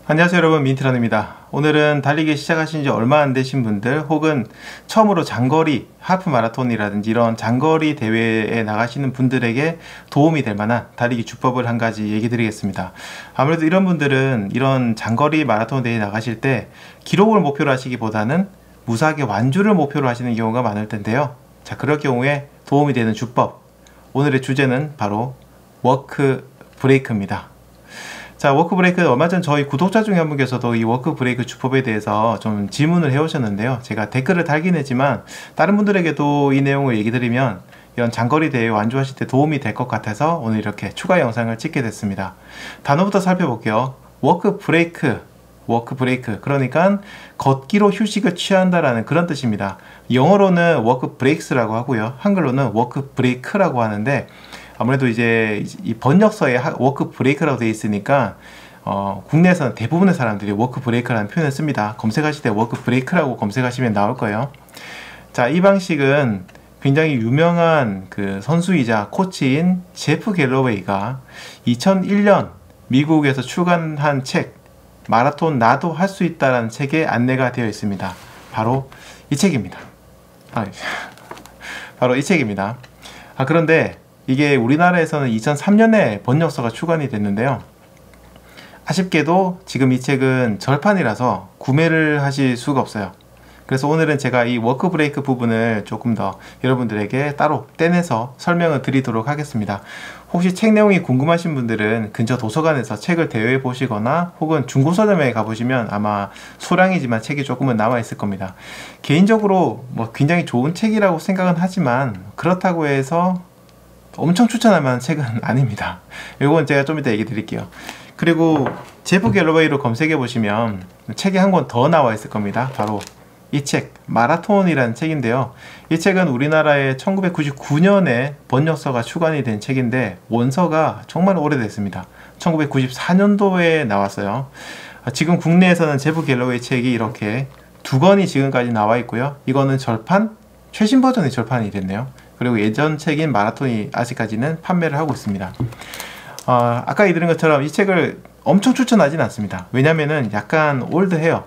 안녕하세요 여러분, 민트런입니다. 오늘은 달리기 시작하신 지 얼마 안 되신 분들, 혹은 처음으로 장거리 하프 마라톤이라든지 이런 장거리 대회에 나가시는 분들에게 도움이 될 만한 달리기 주법을 한 가지 얘기 드리겠습니다. 아무래도 이런 분들은 이런 장거리 마라톤 대회에 나가실 때 기록을 목표로 하시기보다는 무사하게 완주를 목표로 하시는 경우가 많을 텐데요. 자, 그럴 경우에 도움이 되는 주법, 오늘의 주제는 바로 워크 브레이크입니다. 자, 워크 브레이크, 얼마 전 저희 구독자 중에 한 분께서도 이 워크 브레이크 주법에 대해서 좀 질문을 해 오셨는데요. 제가 댓글을 달긴 했지만 다른 분들에게도 이 내용을 얘기 드리면 이런 장거리 대회 완주하실 때 도움이 될 것 같아서 오늘 이렇게 추가 영상을 찍게 됐습니다. 단어부터 살펴볼게요. 워크 브레이크, 그러니까 걷기로 휴식을 취한다라는 그런 뜻입니다. 영어로는 워크 브레이크스라고 하고요, 한글로는 워크 브레이크라고 하는데, 아무래도 이제 이 번역서에 워크 브레이크라고 되어 있으니까 국내에서는 대부분의 사람들이 워크 브레이크라는 표현을 씁니다. 검색하실 때 워크 브레이크라고 검색하시면 나올 거예요. 자, 이 방식은 굉장히 유명한 그 선수이자 코치인 제프 갤러웨이가 2001년 미국에서 출간한 책, 마라톤 나도 할 수 있다라는 책에 안내가 되어 있습니다. 바로 이 책입니다. 바로 이 책입니다. 그런데 이게 우리나라에서는 2003년에 번역서가 출간이 됐는데요. 아쉽게도 지금 이 책은 절판이라서 구매를 하실 수가 없어요. 그래서 오늘은 제가 이 워크 브레이크 부분을 조금 더 여러분들에게 따로 떼내서 설명을 드리도록 하겠습니다. 혹시 책 내용이 궁금하신 분들은 근처 도서관에서 책을 대여해 보시거나 혹은 중고서점에 가보시면 아마 소량이지만 책이 조금은 남아 있을 겁니다. 개인적으로 뭐 굉장히 좋은 책이라고 생각은 하지만 그렇다고 해서 엄청 추천할 만한 책은 아닙니다. 이건 제가 좀 이따 얘기 드릴게요. 그리고 제프 갤러웨이로 검색해 보시면 책이 한 권 더 나와 있을 겁니다. 바로 이 책, 마라톤이라는 책인데요. 이 책은 우리나라에 1999년에 번역서가 출간이 된 책인데 원서가 정말 오래됐습니다. 1994년도에 나왔어요. 지금 국내에서는 제프 갤러웨이 책이 이렇게 두 권이 지금까지 나와 있고요. 이거는 절판, 최신 버전이 절판이 됐네요. 그리고 예전 책인 마라톤이 아직까지는 판매를 하고 있습니다. 아까 얘기드린 것처럼 이 책을 엄청 추천하진 않습니다. 왜냐면은 약간 올드해요.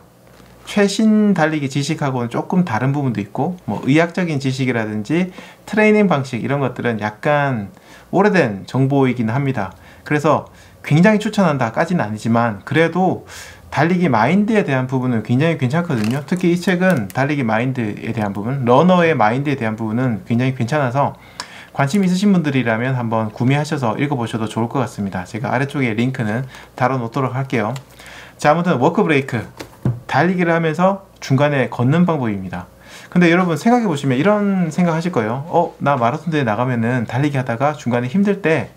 최신 달리기 지식하고는 조금 다른 부분도 있고, 뭐 의학적인 지식이라든지 트레이닝 방식 이런 것들은 약간 오래된 정보이긴 합니다. 그래서 굉장히 추천한다까지는 아니지만 그래도 달리기 마인드에 대한 부분은 굉장히 괜찮거든요. 특히 이 책은 달리기 마인드에 대한 부분, 러너의 마인드에 대한 부분은 굉장히 괜찮아서 관심 있으신 분들이라면 한번 구매하셔서 읽어보셔도 좋을 것 같습니다. 제가 아래쪽에 링크는 달아놓도록 할게요. 자, 아무튼 워크 브레이크, 달리기를 하면서 중간에 걷는 방법입니다. 근데 여러분 생각해 보시면 이런 생각 하실 거예요. 나 마라톤 대회 나가면은 달리기 하다가 중간에 힘들 때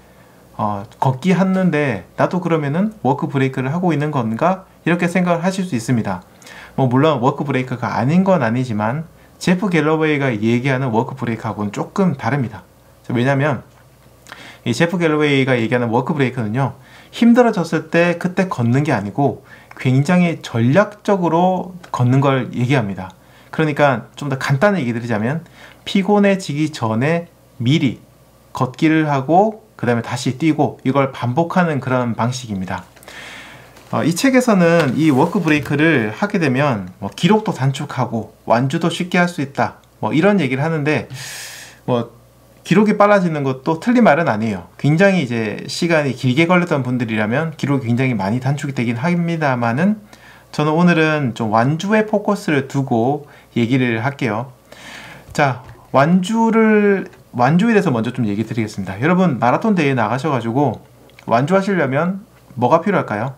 걷기 하는데 나도 그러면은 워크 브레이크를 하고 있는 건가? 이렇게 생각을 하실 수 있습니다. 뭐 물론 워크 브레이크가 아닌 건 아니지만 제프 갤러웨이가 얘기하는 워크 브레이크하고는 조금 다릅니다. 왜냐면 이 제프 갤러웨이가 얘기하는 워크 브레이크는요, 힘들어졌을 때 그때 걷는 게 아니고 굉장히 전략적으로 걷는 걸 얘기합니다. 그러니까 좀 더 간단히 얘기 드리자면 피곤해지기 전에 미리 걷기를 하고 그 다음에 다시 뛰고 이걸 반복하는 그런 방식입니다. 이 책에서는 이 워크 브레이크를 하게 되면 뭐 기록도 단축하고 완주도 쉽게 할 수 있다, 뭐 이런 얘기를 하는데, 뭐 기록이 빨라지는 것도 틀린 말은 아니에요. 굉장히 이제 시간이 길게 걸렸던 분들이라면 기록이 굉장히 많이 단축이 되긴 합니다만은 저는 오늘은 좀 완주에 포커스를 두고 얘기를 할게요. 자, 완주에 대해서 먼저 좀 얘기 드리겠습니다. 여러분 마라톤 대회에 나가셔가지고 완주하시려면 뭐가 필요할까요?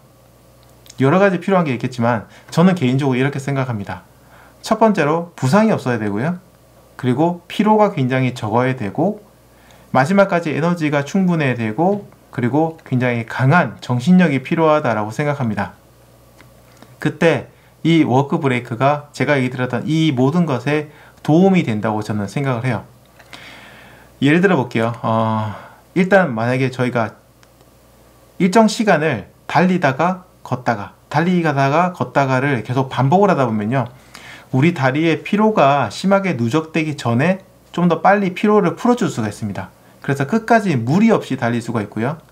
여러 가지 필요한 게 있겠지만 저는 개인적으로 이렇게 생각합니다. 첫 번째로 부상이 없어야 되고요. 그리고 피로가 굉장히 적어야 되고, 마지막까지 에너지가 충분해야 되고, 그리고 굉장히 강한 정신력이 필요하다라고 생각합니다. 그때 이 워크 브레이크가 제가 얘기 드렸던 이 모든 것에 도움이 된다고 저는 생각을 해요. 예를 들어 볼게요. 일단 만약에 저희가 일정 시간을 달리다가 걷다가를 계속 반복을 하다 보면요, 우리 다리의 피로가 심하게 누적되기 전에 좀 더 빨리 피로를 풀어줄 수가 있습니다. 그래서 끝까지 무리 없이 달릴 수가 있고요.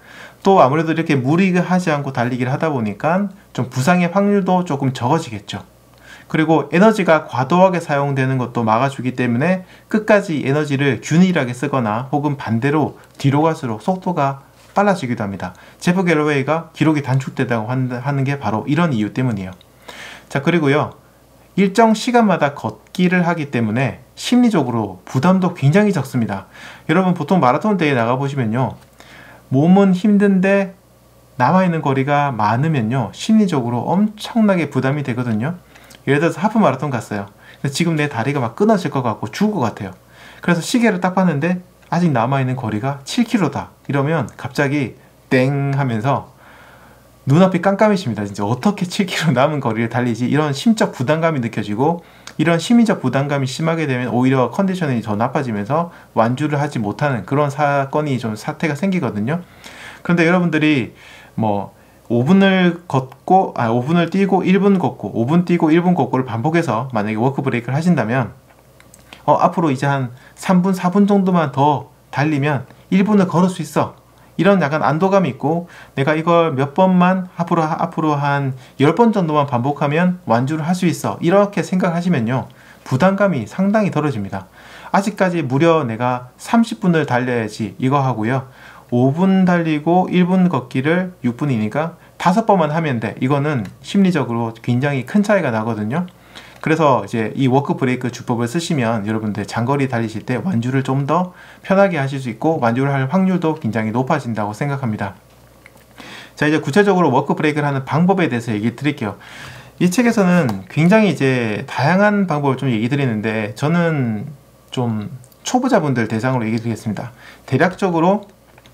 또 아무래도 이렇게 무리하지 않고 달리기를 하다 보니까 좀 부상의 확률도 조금 적어지겠죠. 그리고 에너지가 과도하게 사용되는 것도 막아주기 때문에 끝까지 에너지를 균일하게 쓰거나 혹은 반대로 뒤로 갈수록 속도가 빨라지기도 합니다. 제프 갤러웨이가 기록이 단축되다고 하는 게 바로 이런 이유 때문이에요. 자, 그리고요, 일정 시간마다 걷기를 하기 때문에 심리적으로 부담도 굉장히 적습니다. 여러분 보통 마라톤 대회 나가보시면요, 몸은 힘든데 남아있는 거리가 많으면요 심리적으로 엄청나게 부담이 되거든요. 예를 들어서 하프 마라톤 갔어요. 근데 지금 내 다리가 막 끊어질 것 같고 죽을 것 같아요. 그래서 시계를 딱 봤는데 아직 남아있는 거리가 7km다 이러면 갑자기 땡 하면서 눈앞이 깜깜해집니다. 진짜 어떻게 7km 남은 거리를 달리지, 이런 심적 부담감이 느껴지고, 이런 심리적 부담감이 심하게 되면 오히려 컨디션이 더 나빠지면서 완주를 하지 못하는 그런 사건이 좀 사태가 생기거든요. 그런데 여러분들이 뭐 5분을 걷고 5분을 뛰고 1분 걷고 5분 뛰고 1분 걷고를 반복해서 만약에 워크 브레이크를 하신다면 앞으로 이제 한 3분 4분 정도만 더 달리면 1분을 걸을 수 있어, 이런 약간 안도감이 있고, 내가 이걸 몇 번만 앞으로 한 10번 정도만 반복하면 완주를 할 수 있어, 이렇게 생각하시면요 부담감이 상당히 덜어집니다. 아직까지 무려 내가 30분을 달려야지 이거 하고요, 5분 달리고 1분 걷기를 6분이니까 5번만 하면 돼, 이거는 심리적으로 굉장히 큰 차이가 나거든요. 그래서 이제 이 워크 브레이크 주법을 쓰시면 여러분들 장거리 달리실 때 완주를 좀 더 편하게 하실 수 있고 완주를 할 확률도 굉장히 높아진다고 생각합니다. 자, 이제 구체적으로 워크 브레이크를 하는 방법에 대해서 얘기 드릴게요. 이 책에서는 굉장히 이제 다양한 방법을 좀 얘기 드리는데, 저는 좀 초보자분들 대상으로 얘기 드리겠습니다. 대략적으로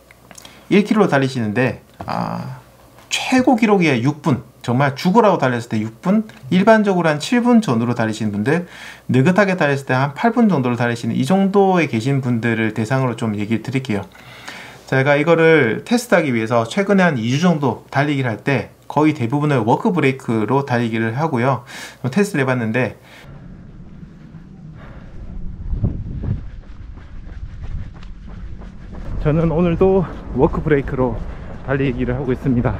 1km 달리시는데 최고 기록이 6분, 정말 죽으라고 달렸을 때 6분, 일반적으로 한 7분 전후로 달리시는 분들, 느긋하게 달렸을 때 한 8분 정도로 달리시는 이 정도에 계신 분들을 대상으로 좀 얘기를 드릴게요. 제가 이거를 테스트하기 위해서 최근에 한 2주 정도 달리기를 할 때 거의 대부분을 워크 브레이크로 달리기를 하고요, 테스트를 해봤는데, 저는 오늘도 워크 브레이크로 달리기를 하고 있습니다.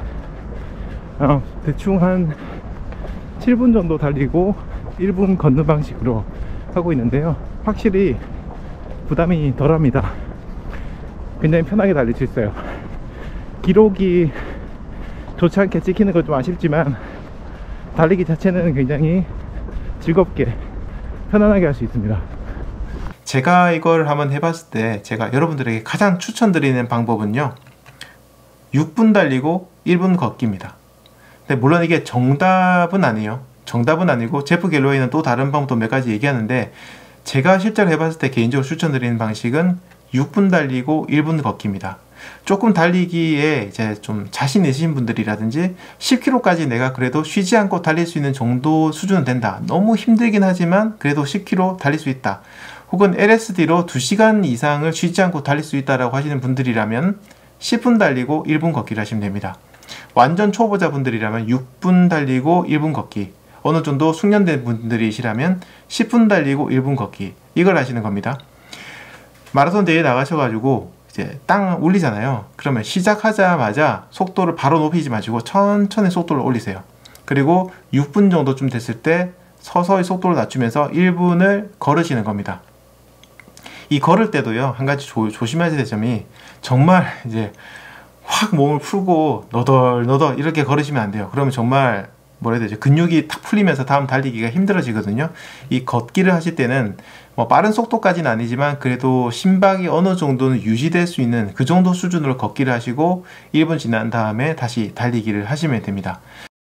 대충 한 7분 정도 달리고 1분 걷는 방식으로 하고 있는데요, 확실히 부담이 덜합니다. 굉장히 편하게 달릴 수 있어요. 기록이 좋지 않게 찍히는 건 좀 아쉽지만 달리기 자체는 굉장히 즐겁게 편안하게 할 수 있습니다. 제가 이걸 한번 해봤을 때 제가 여러분들에게 가장 추천드리는 방법은요, 6분 달리고 1분 걷기입니다. 근데 물론 이게 정답은 아니에요. 정답은 아니고 제프 갤러웨이는 또 다른 방법도 몇 가지 얘기하는데, 제가 실제로 해봤을 때 개인적으로 추천드리는 방식은 6분 달리고 1분 걷기입니다. 조금 달리기에 이제 좀 자신 있으신 분들이라든지 10km까지 내가 그래도 쉬지 않고 달릴 수 있는 정도 수준은 된다, 너무 힘들긴 하지만 그래도 10km 달릴 수 있다, 혹은 LSD로 2시간 이상을 쉬지 않고 달릴 수 있다라고 하시는 분들이라면 10분 달리고 1분 걷기를 하시면 됩니다. 완전 초보자분들이라면 6분 달리고 1분 걷기, 어느 정도 숙련된 분들이시라면 10분 달리고 1분 걷기, 이걸 하시는 겁니다. 마라톤 대회에 나가셔가지고 이제 땅 올리잖아요. 그러면 시작하자마자 속도를 바로 높이지 마시고 천천히 속도를 올리세요. 그리고 6분 정도쯤 됐을 때 서서히 속도를 낮추면서 1분을 걸으시는 겁니다. 이 걸을 때도요, 한 가지 조심하셔야 될 점이, 정말 이제 확 몸을 풀고 너덜너덜 이렇게 걸으시면 안 돼요. 그러면 정말 뭐라 해야 되죠, 근육이 탁 풀리면서 다음 달리기가 힘들어지거든요. 이 걷기를 하실 때는 뭐 빠른 속도까지는 아니지만 그래도 심박이 어느 정도는 유지될 수 있는 그 정도 수준으로 걷기를 하시고 1분 지난 다음에 다시 달리기를 하시면 됩니다.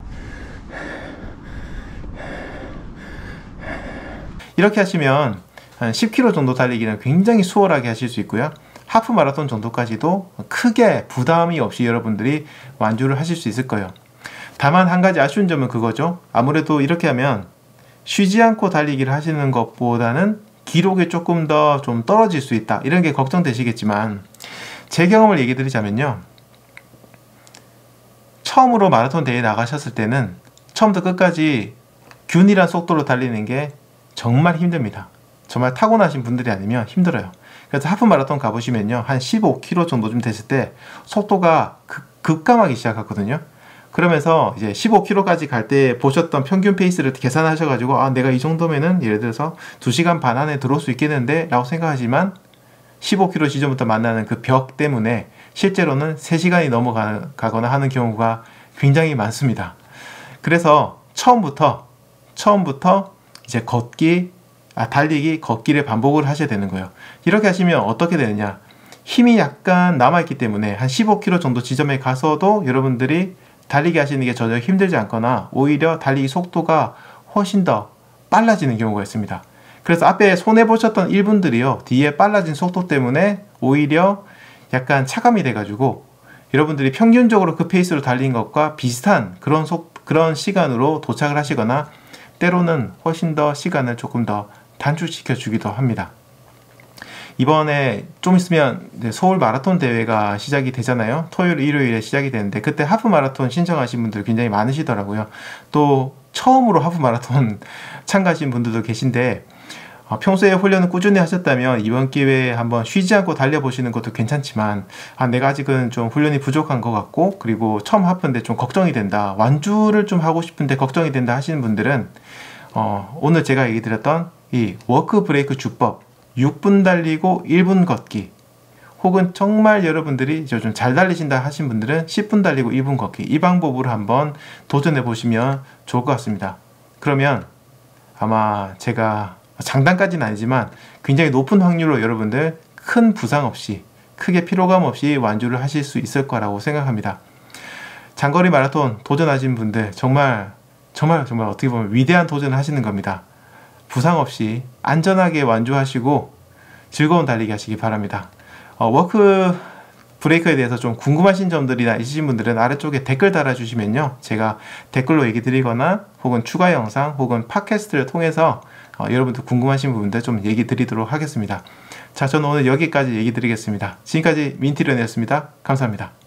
이렇게 하시면 한 10km 정도 달리기는 굉장히 수월하게 하실 수 있고요, 하프 마라톤 정도까지도 크게 부담이 없이 여러분들이 완주를 하실 수 있을 거예요. 다만 한 가지 아쉬운 점은 그거죠. 아무래도 이렇게 하면 쉬지 않고 달리기를 하시는 것보다는 기록이 조금 더 좀 떨어질 수 있다, 이런 게 걱정되시겠지만, 제 경험을 얘기 드리자면요, 처음으로 마라톤 대회에 나가셨을 때는 처음부터 끝까지 균일한 속도로 달리는 게 정말 힘듭니다. 정말 타고나신 분들이 아니면 힘들어요. 그래서 하프 마라톤 가보시면요, 한 15km 정도 좀 됐을 때 속도가 급감하기 시작하거든요. 그러면서 이제 15km까지 갈 때 보셨던 평균 페이스를 계산하셔가지고 아 내가 이 정도면은 예를 들어서 2시간 반 안에 들어올 수 있겠는데 라고 생각하지만 15km 지점부터 만나는 그 벽 때문에 실제로는 3시간이 넘어가거나 하는 경우가 굉장히 많습니다. 그래서 처음부터 이제 달리기, 걷기를 반복을 하셔야 되는 거예요. 이렇게 하시면 어떻게 되느냐, 힘이 약간 남아있기 때문에 한 15km 정도 지점에 가서도 여러분들이 달리기 하시는 게 전혀 힘들지 않거나 오히려 달리기 속도가 훨씬 더 빨라지는 경우가 있습니다. 그래서 앞에 손해보셨던 1분들이요 뒤에 빨라진 속도 때문에 오히려 약간 차감이 돼가지고 여러분들이 평균적으로 그 페이스로 달린 것과 비슷한 그런 시간으로 도착을 하시거나 때로는 훨씬 더 시간을 조금 더 단축시켜 주기도 합니다. 이번에 좀 있으면 서울 마라톤 대회가 시작이 되잖아요. 토요일, 일요일에 시작이 되는데 그때 하프 마라톤 신청하신 분들 굉장히 많으시더라고요. 또 처음으로 하프 마라톤 참가하신 분들도 계신데 평소에 훈련을 꾸준히 하셨다면 이번 기회에 한번 쉬지 않고 달려보시는 것도 괜찮지만 내가 아직은 좀 훈련이 부족한 것 같고 그리고 처음 하프인데 좀 걱정이 된다, 완주를 좀 하고 싶은데 걱정이 된다 하시는 분들은 오늘 제가 얘기 드렸던 이 워크 브레이크 주법 6분 달리고 1분 걷기, 혹은 정말 여러분들이 좀 잘 달리신다 하신 분들은 10분 달리고 1분 걷기, 이 방법으로 한번 도전해 보시면 좋을 것 같습니다. 그러면 아마 제가 장담까지는 아니지만 굉장히 높은 확률로 여러분들 큰 부상 없이, 크게 피로감 없이 완주를 하실 수 있을 거라고 생각합니다. 장거리 마라톤 도전하신 분들 정말 어떻게 보면 위대한 도전을 하시는 겁니다. 부상 없이 안전하게 완주하시고 즐거운 달리기 하시기 바랍니다. 워크 브레이크에 대해서 좀 궁금하신 점들이나 있으신 분들은 아래쪽에 댓글 달아주시면요 제가 댓글로 얘기 드리거나 혹은 추가 영상 혹은 팟캐스트를 통해서 여러분들 궁금하신 부분들 좀 얘기 드리도록 하겠습니다. 자, 저는 오늘 여기까지 얘기 드리겠습니다. 지금까지 민티런이었습니다. 감사합니다.